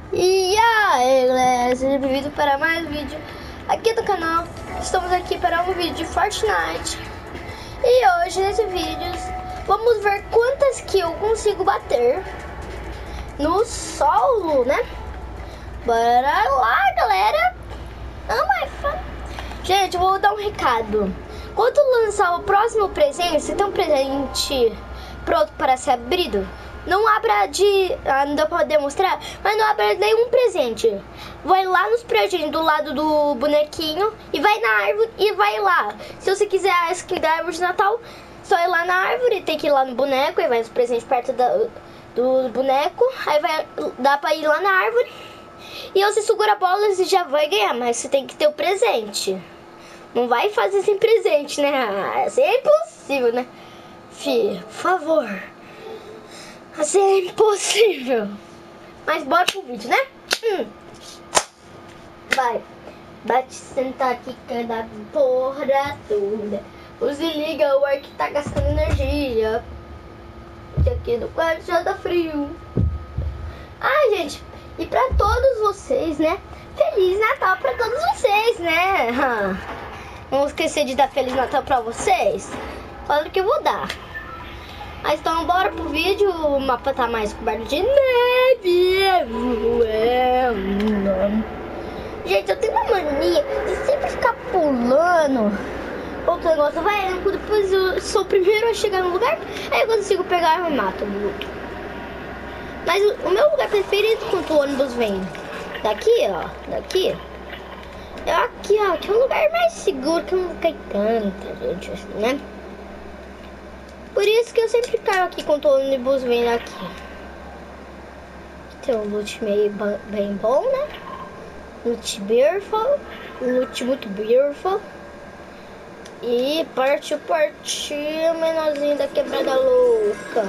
E aí galera, seja bem-vindo para mais um vídeo aqui do canal. Estamos aqui para um vídeo de Fortnite. E hoje nesse vídeo vamos ver quantas kills eu consigo bater no solo, né? Bora lá galera. Gente, eu vou dar um recado. Quando lançar o próximo presente, se tem um presente pronto para ser abrido, não abra não deu pra demonstrar, mas não abra nenhum presente. Vai lá nos presentes do lado do bonequinho e vai na árvore e vai lá. Se você quiser a skin da árvore de Natal, só ir lá na árvore, tem que ir lá no boneco e vai os presentes perto do boneco. Aí dá pra ir lá na árvore e você segura a bola e já vai ganhar, mas você tem que ter o presente. Não vai fazer sem presente, né? Assim é impossível, né? Fih, por favor. Assim é impossível. Mas bora pro vídeo, né? Vai. Bate, senta aqui, cada porra toda. Use liga, o ar que tá gastando energia. Aqui no quarto já tá frio. Ai, gente. E pra todos vocês, né? Feliz Natal pra todos vocês, né? Não esquecer de dar Feliz Natal pra vocês. Claro que eu vou dar. Mas então bora pro vídeo. O mapa tá mais coberto de neve. Gente, eu tenho uma mania de sempre ficar pulando outro negócio. Depois eu sou o primeiro a chegar no lugar, aí eu consigo pegar e mato o outro. Mas o meu lugar preferido quando o ônibus vem daqui, ó, daqui, é aqui, ó, que é um lugar mais seguro, que não cai tanta gente assim, né? Por isso que eu sempre caio aqui quando o ônibus vem aqui. Tem um loot meio bem bom, né? Loot beautiful. Loot muito beautiful. E partiu, menorzinho da quebrada louca.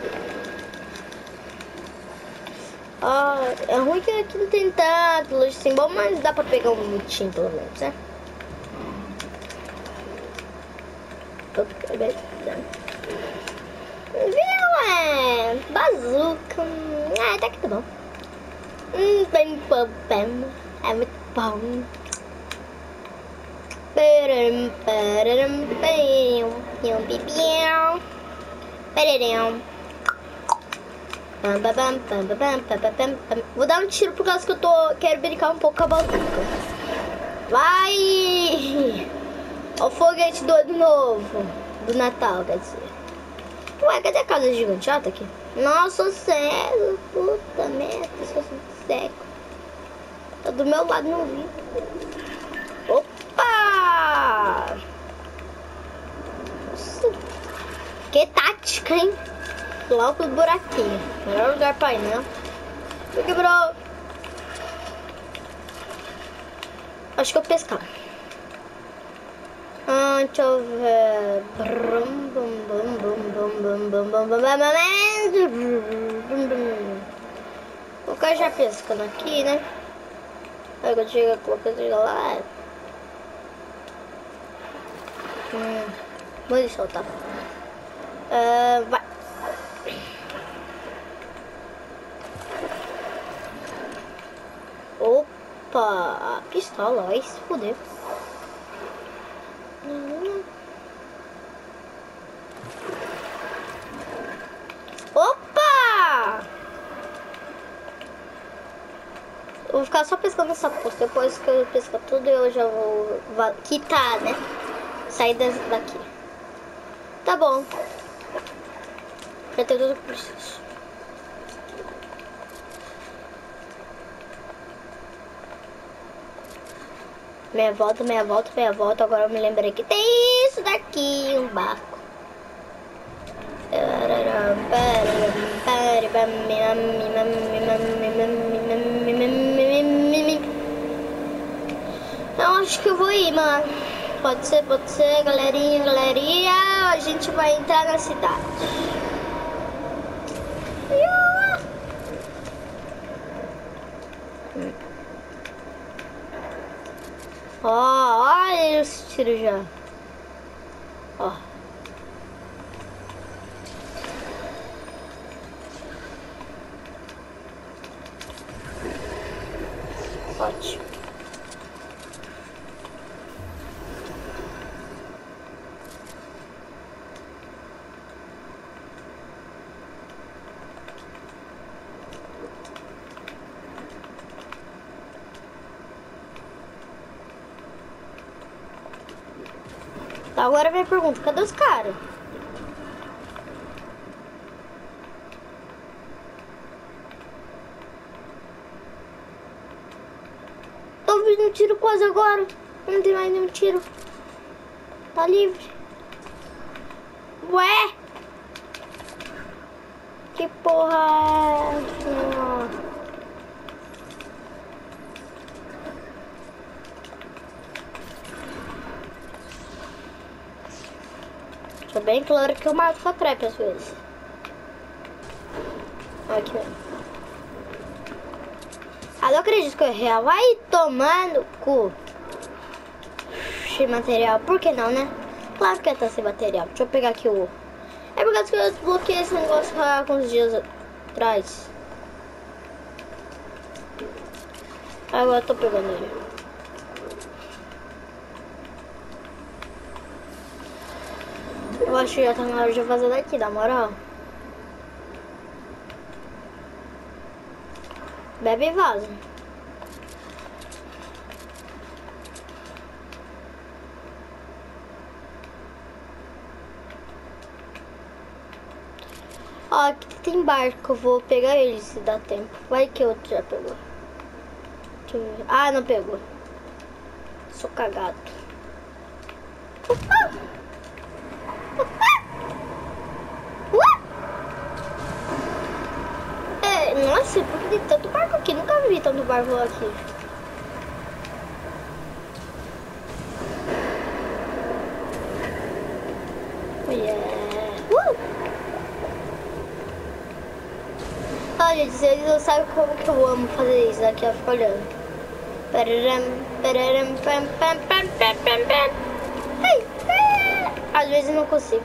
É ruim que aqui não tem tanto loot assim bom, mas dá pra pegar um lootinho pelo menos, né? Viu? Bazuca. Tá que tá bom. Bem bom. É muito bom. Vou dar um tiro por causa que quero brincar um pouco com a bazuca. Vai! Olha o foguete do ano novo. Do Natal, quer dizer. Ué, cadê a casa gigante? Tá aqui. Nossa, sou cego. Puta merda, sou cego. Tá do meu lado, não vi. Opa! Nossa. Que tática, hein? Lá pro buraquinho. Melhor lugar pra ir, né? Quebrou. Acho que eu pescar. Deixa eu ver. O cara já pescando aqui, né? Aí quando chega lá. Vou deixar soltar. Vai. Opa! Pistola, vai se fuder. Opa! Eu vou ficar só pescando essa poça. Depois que eu pescar tudo, eu já vou quitar, né? Sair daqui. Tá bom. Já tem tudo que preciso. Meia volta. Agora eu me lembrei que tem isso daqui, um barco. Eu acho que eu vou ir, mano. Pode ser, galerinha. A gente vai entrar na cidade. Olha esse tiro já. Ó. Ótimo. Agora vem a pergunta, cadê os caras? Tô ouvindo um tiro quase agora. Não tem mais nenhum tiro. Tá livre. Ué? Que porra é essa? Deixa bem claro que eu mato com a trap às vezes. Aqui, ó. Ah, não acredito que eu errei. Vai tomar no cu. Sem material. Por que não, né? Claro que tá sem material. Deixa eu pegar aqui o... É por causa que eu desbloqueei esse negócio há alguns dias atrás. Agora eu tô pegando ele. Eu acho que já tá na hora de fazer daqui, na moral. Bebe e vaza. Ó, aqui tem barco. Eu vou pegar ele se dá tempo. Vai que outro já pegou. Deixa eu ver. Ah, não pegou. Sou cagado. Nossa, por que tem tanto barco aqui? Nunca vi tanto barco aqui. Ah, gente, vocês não sabem como que eu amo fazer isso aqui, ó, fica olhando. Às vezes eu não consigo.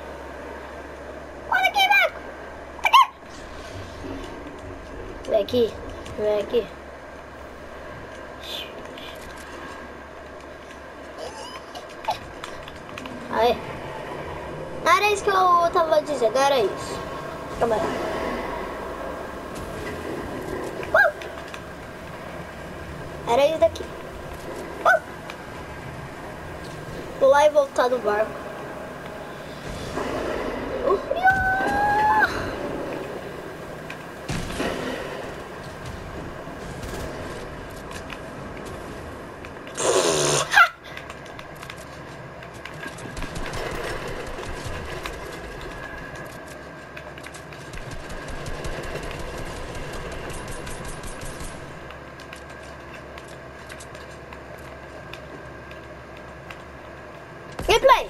Olha aqui, barco! Vem aqui, vem aqui. Aí. Não era isso que eu tava dizendo, era isso. Calma aí. Era isso daqui. Pular e voltar no barco. Gameplay!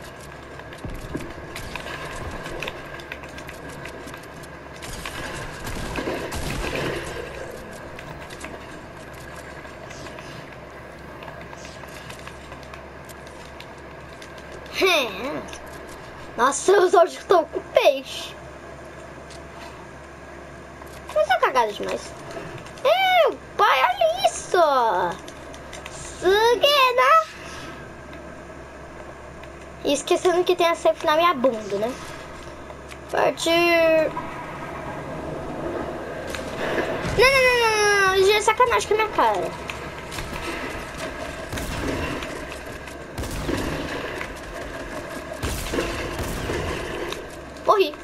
Nossa, eu só estou com peixe. Mas é cagada demais. Pai, olha isso! Suguena! E esquecendo que tem a safe na minha bunda, né? Partir. Não. Isso já é sacanagem com a minha cara. Morri.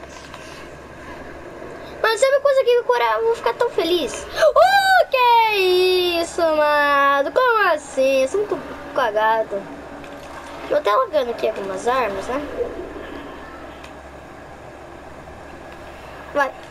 Mas sabe uma coisa que me curar? Eu vou ficar tão feliz. Que é isso, mano? Como assim? Eu sou muito cagado. Tô até logando aqui algumas armas, né? Vai.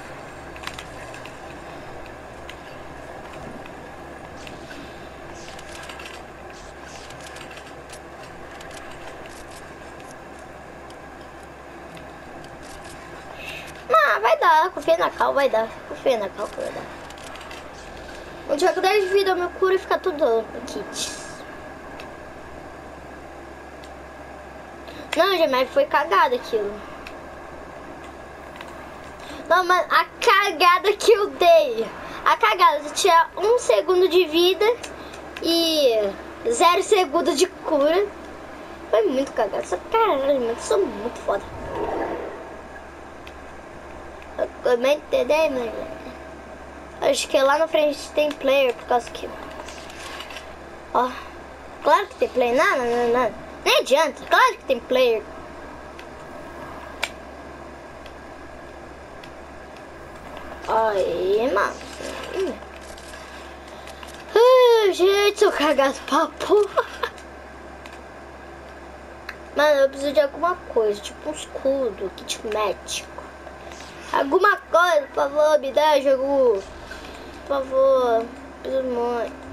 Vai dar. Confia na cal, vai dar. Confia na cal, vai dar. Vou tirar com 10 de vida, meu cura e ficar tudo no kit. Não, gente, mas foi cagada aquilo. Não, mano, a cagada que eu dei. A cagada. tinha 1 segundo de vida e 0 segundos de cura. Foi muito cagado. Só caralho, mano, eu sou muito foda. Eu também entendei, mano. Acho que lá na frente tem player, por causa que... Ó, claro que tem player. Não. Nem adianta, claro que tem player. Aí, mano. Gente, sou cagado pra porra. Mano, eu preciso de alguma coisa, tipo um escudo, kit médico. Alguma coisa, por favor, me dá, jogo. Por favor, preciso muito.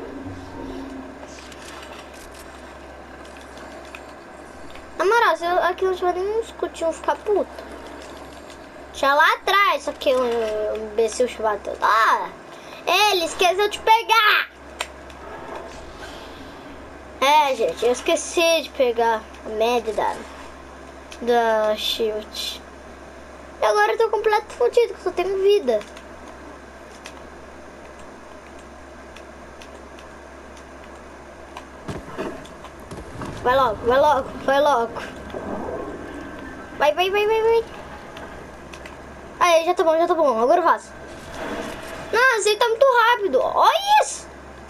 Na moral, se eu aqui não tiver nenhum escudinho, ficar puto. Tinha lá atrás, só que um imbecil chamado. Ah, ele esqueceu de pegar. É, gente, eu esqueci de pegar a média da shield. E agora eu tô completo fodido, que eu só tenho vida. Vai logo. Vai. Aí, já tá bom. Agora eu faço. Nossa, ele tá muito rápido. Olha isso.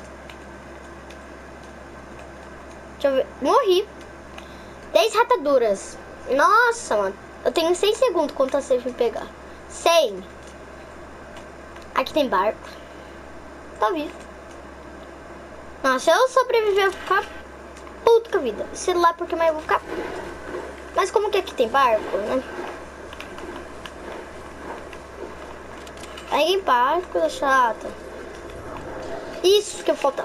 Deixa eu ver. Morri. 10 rataduras. Nossa, mano. Eu tenho 6 segundos contra safe me pegar. 100. Aqui tem barco. Tá vivo. Nossa, se eu sobreviver, eu vou ficar puto com a vida. Sei lá porque, mas eu vou ficar... Mas como que aqui tem barco, né? Aí em paz, coisa chata. Isso que eu faltava.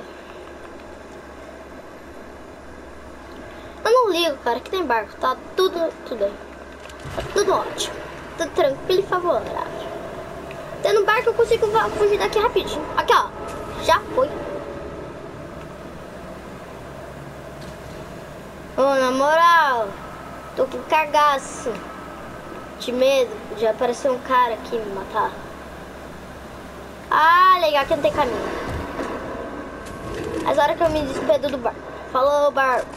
Eu não ligo, cara, que tem barco. Tá tudo aí. Tá tudo ótimo. Tudo tranquilo e favorável. Tendo barco eu consigo fugir daqui rapidinho. Aqui, ó. Já foi. Ô, na moral, tô com cagaço de medo de aparecer um cara aqui me matar. Ah, legal que não tem caminho. Mas a hora que eu me despedo do barco. Falou, barco.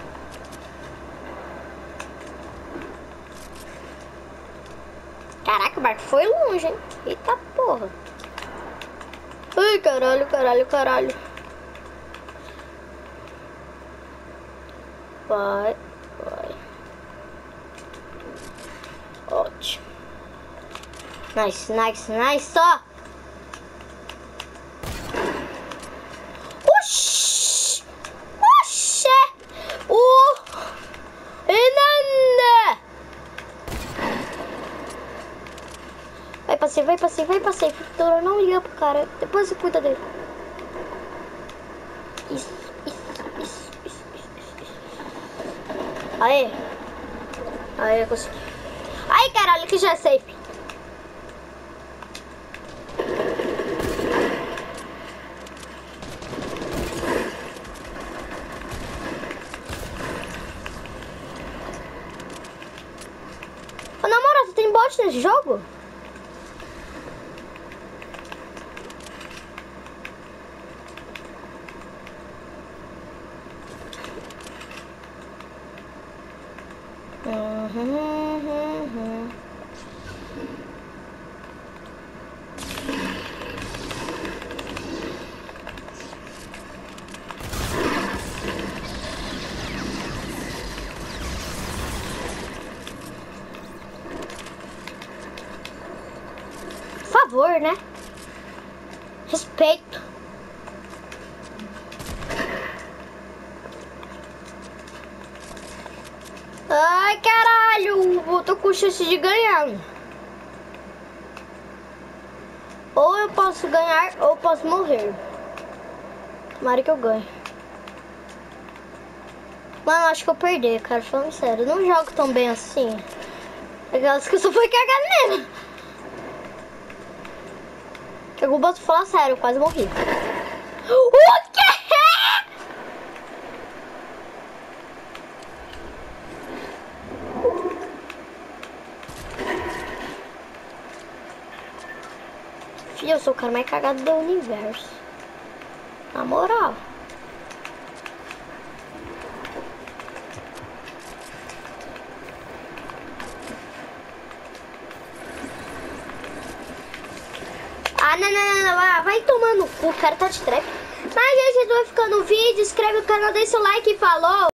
Caraca, o barco foi longe, hein? Eita porra. Ai, caralho. Vai. Ótimo. Nice. Só. Oxê. Enanda. Vai passei. Doutora, não liga pro cara. Depois você cuida dele. Isso. Aê, eu consegui. Ai, caralho, que já é safe. Ô, na moral, tem bot nesse jogo? Por favor, né? Respeito. Ai, caralho, eu tô com chance de ganhar. Ou eu posso ganhar, ou eu posso morrer. Tomara que eu ganhe. Mano, acho que eu perdi, cara, falando sério. Eu não jogo tão bem assim. Aquelas que eu só fui cagar mesmo. Eu posso falar sério, eu quase morri. O quê? E eu sou o cara mais cagado do universo. Na moral. Ah, não. Vai tomar no cu, o cara tá de trap. Mas, gente, eu tô ficando no vídeo. Inscreve no canal, deixa o like e falou.